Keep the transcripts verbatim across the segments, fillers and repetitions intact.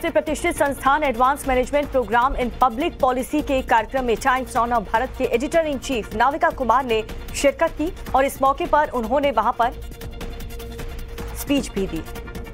सबसे प्रतिष्ठित संस्थान advance management program in public policy के कार्यक्रम में टाइम्स नाउ भारत के editor in chief Navika Kumar ने शिरकत की और इस मौके पर उन्होंने वहां पर स्पीच भी दी।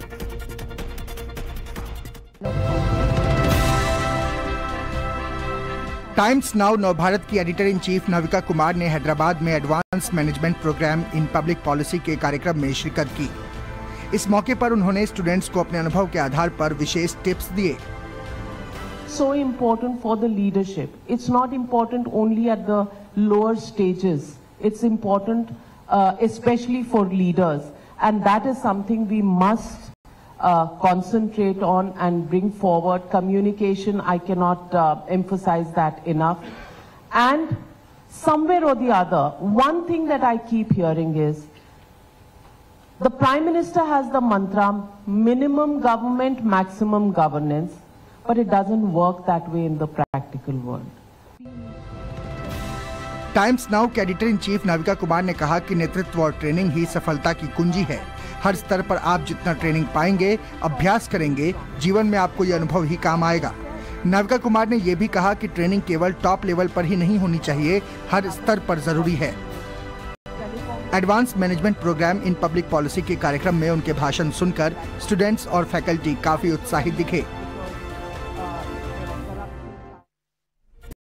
टाइम्स नाउ नवभारत की editor in chief Navika Kumar ने हैदराबाद में advance management program in public policy के कार्यक्रम में शिरकत की। इस मौके पर उन्होंने स्टूडेंट्स को अपने अनुभव के आधार पर विशेष टिप्स दिए। So important for the leadership. It's not important only at the lower stages. It's important uh, especially for leaders, and that is something we must uh, concentrate on and bring forward. Communication, I cannot uh, emphasize that enough. And somewhere or the other, one thing that I keep hearing is, the Prime Minister has the mantra, minimum government, maximum governance, but it doesn't work that way in the practical world. Times Now के editor in chief Navika Kumar ने कहा कि नेतृत्व और training ही सफलता की कुंजी है। हर स्तर पर आप जितना ट्रेनिंग पाएंगे, अभ्यास करेंगे, जीवन में आपको यह अनुभव ही काम आएगा। नाविका कुमार ने यह भी कहा कि ट्रेनिंग केवल टॉप लेवल पर ही नहीं होनी चाहिए, हर स्तर पर जरूरी है। Advance management program in public policy के कार्यक्रम में उनके भाषण सुनकर स्टूडेंट्स और फैकल्टी काफी उत्साहित दिखे।